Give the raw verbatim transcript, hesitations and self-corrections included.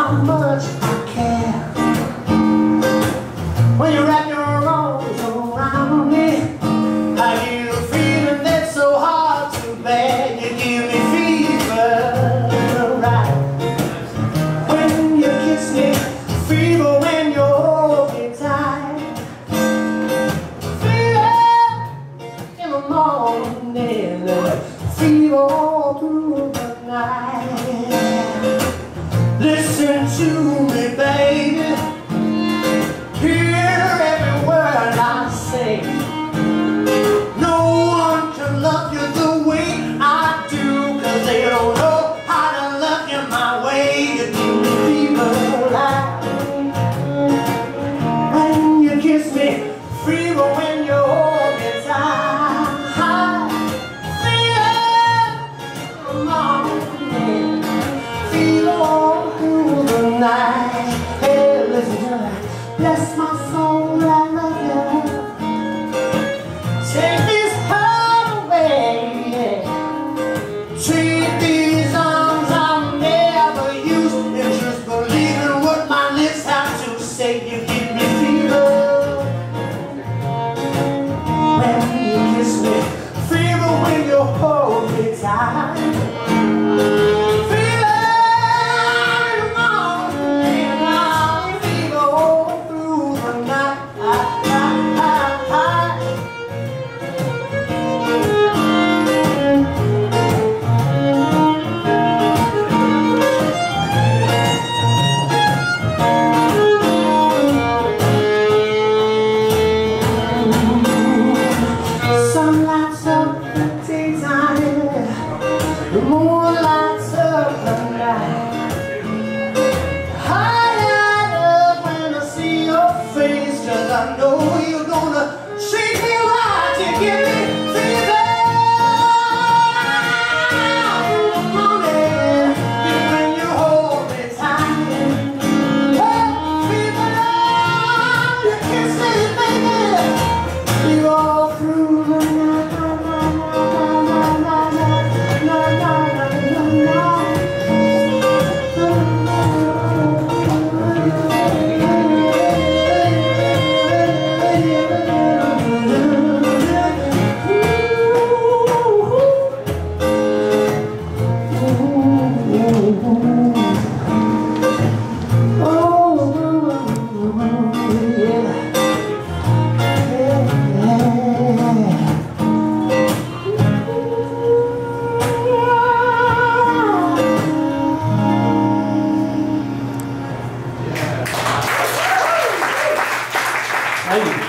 how much I care. When you wrap your arms around me, I give you a feeling that's so hard to bear. You give me fever, right? When you kiss me, fever when you hold me tight. Fever in the morning, fever all through the night. Listen to me, baby. Hear every word I say. No one can love you the way I do, 'cause they don't know how to love you my way. You give me fever like when you kiss me, fever when you hold me tight. Fever in the morning, fever all through the night. Hey, listen to that. Bless my soul, I love you. Take this heart away. Treat these arms I'll never use, and just believe in what my lips have to say. You give me fever when you kiss me, fever when you hold me tight. The moon lights up the night. I light up when I see your face, 'cause I know you're gonna treat me right. You give me fever in the morning, when you hold me tight. Oh, fever, you kiss me, baby, you all through the night. Thank you.